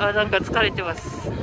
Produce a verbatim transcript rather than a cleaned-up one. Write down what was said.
あ、なんか疲れてます。